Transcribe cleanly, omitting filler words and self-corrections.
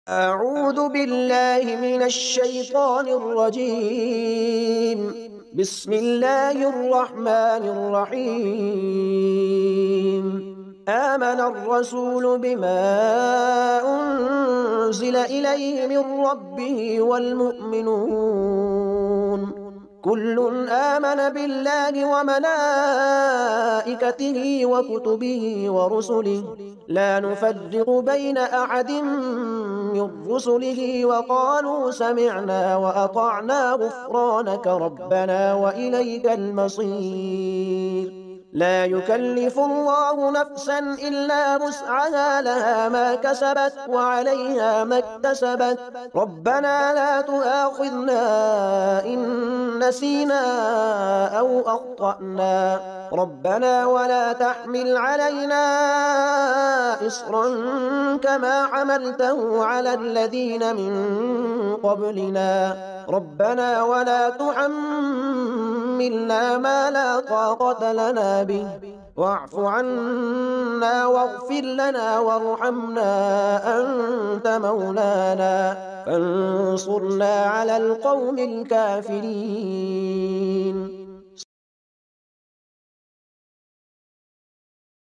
أعوذ بالله من الشيطان الرجيم. بسم الله الرحمن الرحيم. آمن الرسول بما أنزل إليه من ربه والمؤمنون كل آمن بالله وملائكته وكتبه ورسله لا نفرق بين أحد من رسله وقالوا سمعنا وأطعنا غفرانك ربنا وإليك المصير. لا يكلف الله نفسا إلا وسعها لها ما كسبت وعليها ما اكتسبت ربنا لا تؤاخذنا إن نسينا أو أخطأنا ربنا ولا تحمل علينا إصرا كما حملته على الذين من قبلنا ربنا ولا تحملنا ما لا طاقة لنا به واعف عنا واغفر لنا وارحمنا أنت مولانا فانصرنا على القوم الكافرين.